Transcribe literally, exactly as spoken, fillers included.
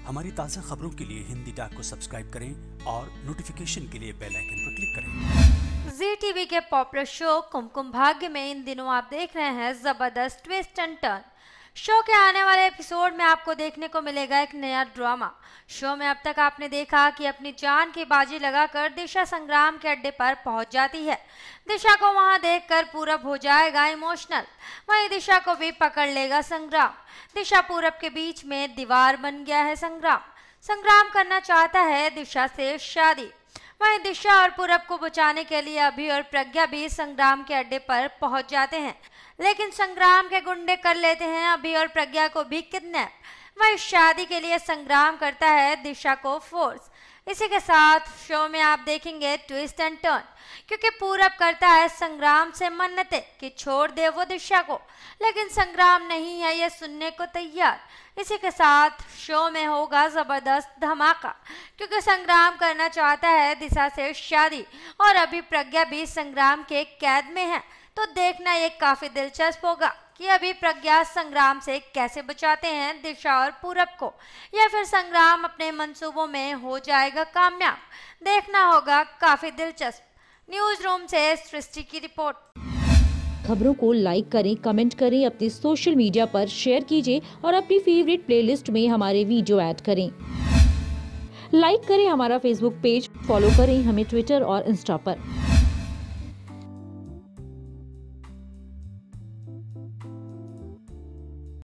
हमारी ताज़ा खबरों के लिए हिंदी डाक को सब्सक्राइब करें और नोटिफिकेशन के लिए बेल आइकन पर क्लिक करें। जी टीवी के पॉपुलर शो कुमकुम भाग्य में इन दिनों आप देख रहे हैं जबरदस्त ट्विस्ट एंड टर्न। शो के आने वाले एपिसोड में आपको देखने को मिलेगा एक नया ड्रामा। शो में अब तक आपने देखा कि अपनी जान की बाजी लगाकर दिशा संग्राम के अड्डे पर पहुंच जाती है। दिशा को वहां देखकर पूरब हो जाएगा इमोशनल, वहीं दिशा को भी पकड़ लेगा संग्राम। दिशा पूरब के बीच में दीवार बन गया है संग्राम। संग्राम करना चाहता है दिशा से शादी। वहीं दिशा और पूरब को बचाने के लिए अभि और प्रज्ञा भी संग्राम के अड्डे पर पहुंच जाते हैं, लेकिन संग्राम के गुंडे कर लेते हैं अभि और प्रज्ञा को भी किडनैप। वहीं शादी के लिए संग्राम करता है दिशा को फोर्स। इसी के साथ शो में आप देखेंगे ट्विस्ट एंड टर्न, क्योंकि पूरब करता है संग्राम से मन्नतें कि छोड़ दे वो दिशा को, लेकिन संग्राम नहीं है ये सुनने को तैयार। इसी के साथ शो में होगा जबरदस्त धमाका, क्योंकि संग्राम करना चाहता है दिशा से शादी और अभी प्रज्ञा भी संग्राम के कैद में है। तो देखना ये काफी दिलचस्प होगा कि अभी प्रज्ञा संग्राम से कैसे बचाते हैं दिशा और पूरब को, या फिर संग्राम अपने मंसूबों में हो जाएगा कामयाब। देखना होगा काफी दिलचस्प। न्यूज रूम से सृष्टि की रिपोर्ट। खबरों को लाइक करें, कमेंट करें, अपने सोशल मीडिया पर शेयर कीजिए और अपनी फेवरेट प्लेलिस्ट में हमारे वीडियो ऐड करें। लाइक करें हमारा फेसबुक पेज, फॉलो करें हमें ट्विटर और इंस्टा पर।